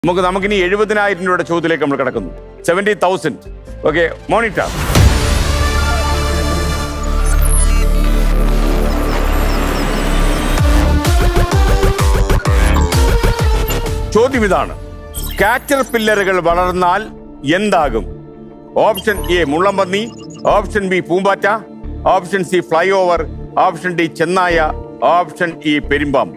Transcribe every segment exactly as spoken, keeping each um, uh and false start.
നമുക്ക് നമുക്കിനി എഴുപതിനായിരം രൂപയുടെ ചോദ്യത്തിലേക്ക് നമ്മൾ കിടക്കുന്നു. Seventy thousand. Okay, monitor. ചോദ്യം ഇതാണ്: കാറ്റർ പില്ലറുകൾ വളർന്നാൽ എന്താകും? ഓപ്ഷൻ എ മുള്ളംപന്നി, ഓപ്ഷൻ ബി പൂമ്പാറ്റ, option C flyover, option D ചെന്നായ, ഓപ്ഷൻ ഇ പെരുമ്പാമ്പ്.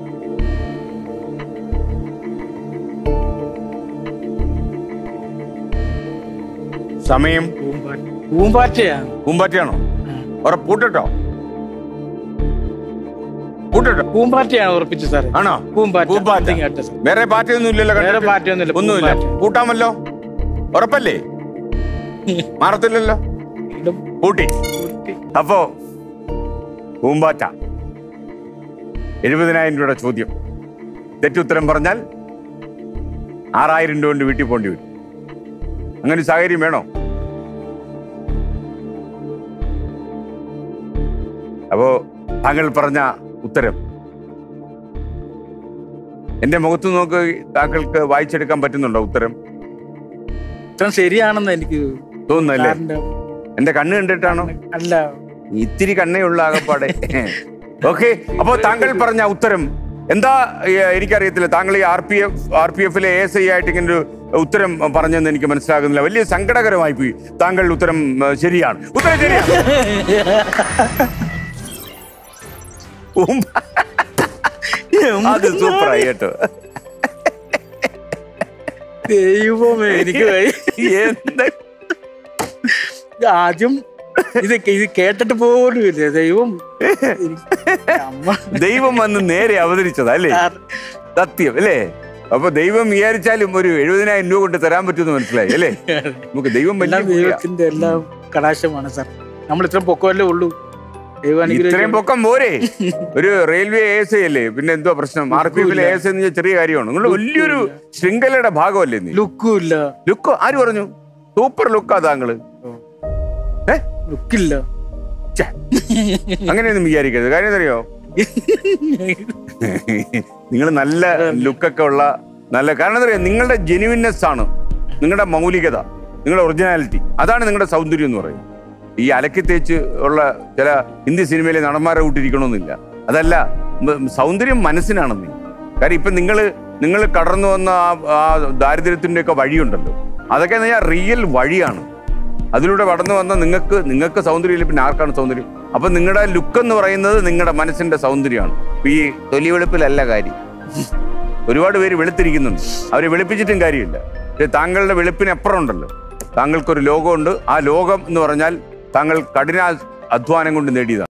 സമയം. പൂമ്പാറ്റയാണ്. പൂമ്പാറ്റയാണോ? ഉറപ്പൂട്ടോ? പൂട്ടോ? പൂമ്പാറ്റയാണ് ഉറപ്പിച്ചു സാറേ. ആണോ? പൂമ്പാറ്റ. വേറെ പാറ്റയൊന്നും ഇല്ലല്ലോ? വേറെ പാറ്റയൊന്നുമില്ല. ഒന്നുമില്ല. കൂട്ടാമല്ലോ? ഉറപ്പല്ലേ? മാറത്തില്ലല്ലോ? കൂട്ടി. അപ്പോ പൂമ്പാറ്റ. എഴുപതിനായിരം രൂപയുടെ ചോദ്യം. തെറ്റുത്തരം പറഞ്ഞാൽ ആറായിരം രൂപ കൊണ്ട് വീട്ടിൽ പോകേണ്ടി വരും. അങ്ങനെ ഒരു സാഹചര്യം വേണോ? അപ്പോ താങ്കൾ പറഞ്ഞ ഉത്തരം എന്റെ മുഖത്ത് നോക്ക്. താങ്കൾക്ക് വായിച്ചെടുക്കാൻ പറ്റുന്നുണ്ടോ ഉത്തരം? ഉത്തരം ശരിയാണെന്ന് എനിക്ക് തോന്നുന്നല്ലേ? എന്റെ കണ്ണ് കണ്ടിട്ടാണോ? അല്ല, ഇത്തിരി കണ്ണേ ഉള്ള ആകപ്പാടെ. ഓക്കെ, അപ്പോ താങ്കൾ പറഞ്ഞ ഉത്തരം എന്താ എനിക്കറിയത്തില്ല. താങ്കൾ ഈ R P F R P എഫിലെ എ എസ് ഐ ആയിട്ട് ഇങ്ങനെ ഒരു ഉത്തരം പറഞ്ഞെന്ന് എനിക്ക് മനസ്സിലാകുന്നില്ല. വലിയ സങ്കടകരമായി പോയി. താങ്കൾ ഉത്തരം ശരിയാണ്. ഉത്തരം ശരിയാണ്. അത് സൂപ്പറായി കേട്ടോ. ദൈവമേ, എനിക്ക് എന്താ ആദ്യം ഇത് ഇത് കേട്ടിട്ട് പോലും ഇല്ല. ദൈവം ദൈവം വന്ന് നേരെ അവതരിച്ചതാ അല്ലേ? സത്യം അല്ലേ? അപ്പൊ ദൈവം വിചാരിച്ചാലും ഒരു എഴുപതിനായിരം രൂപ കൊണ്ട് തരാൻ പറ്റുമെന്ന് മനസ്സിലായി അല്ലേ? നമുക്ക് ദൈവം ദൈവത്തിന്റെ എല്ലാം കടാശമാണ് സാർ. നമ്മൾ ഇത്രയും പൊക്കമല്ലേ ഉള്ളൂ. ഇത്രയും പൊക്കം പോരെ? ഒരു റെയിൽവേ എ എസ് ഐ അല്ലേ? പിന്നെ എന്തോ പ്രശ്നം? ആർ പി എഫിലെ എ എസ് ഐ ചെറിയ കാര്യമാണ്. നിങ്ങൾ വലിയൊരു ശൃംഖലയുടെ ഭാഗമല്ലേ? ലുക്കും ഇല്ല. ലുക്കോ? ആര് പറഞ്ഞു? സൂപ്പർ ലുക്കാ താങ്കള്. ലുക്കില്ല. അങ്ങനെയൊന്നും വിചാരിക്കരുത്. കാര്യം എന്തറിയോ? നിങ്ങൾ നല്ല ലുക്കൊക്കെ ഉള്ള നല്ല, കാരണം എന്താ പറയുക, നിങ്ങളുടെ ജെന്യുവിനെസ് ആണ് നിങ്ങളുടെ മൗലികത, നിങ്ങളുടെ ഒറിജിനാലിറ്റി. അതാണ് നിങ്ങളുടെ സൗന്ദര്യം എന്ന് പറയുന്നത്. ഈ അലക്കി തേച്ച് ഉള്ള ചില ഹിന്ദി സിനിമയിലെ നടന്മാരെ കൂട്ടിരിക്കണമെന്നില്ല. അതല്ല, സൗന്ദര്യം മനസ്സിനാണെന്ന്. കാര്യം ഇപ്പം നിങ്ങൾ നിങ്ങൾ കടന്നു വന്ന ആ ദാരിദ്ര്യത്തിൻ്റെ ഒക്കെ വഴിയുണ്ടല്ലോ, അതൊക്കെ എന്ന് പറഞ്ഞാൽ റിയൽ വഴിയാണ്. അതിലൂടെ കടന്നു വന്ന നിങ്ങൾക്ക് നിങ്ങൾക്ക് സൗന്ദര്യമില്ല, പിന്നെ ആർക്കാണ് സൗന്ദര്യം? അപ്പം നിങ്ങളുടെ ലുക്ക് എന്ന് പറയുന്നത് നിങ്ങളുടെ മനസ്സിന്റെ സൗന്ദര്യമാണ്. ഈ തൊലി വെളുപ്പിലല്ല കാര്യം. ഒരുപാട് പേര് വെളുത്തിരിക്കുന്നുണ്ട്, അവരെ വെളുപ്പിച്ചിട്ടും കാര്യമില്ല. പക്ഷെ താങ്കളുടെ വെളുപ്പിനപ്പുറം ഉണ്ടല്ലോ, താങ്കൾക്കൊരു ലോകമുണ്ട്. ആ ലോകം എന്ന് പറഞ്ഞാൽ താങ്കൾ കഠിന അധ്വാനം കൊണ്ട് നേടിയതാണ്.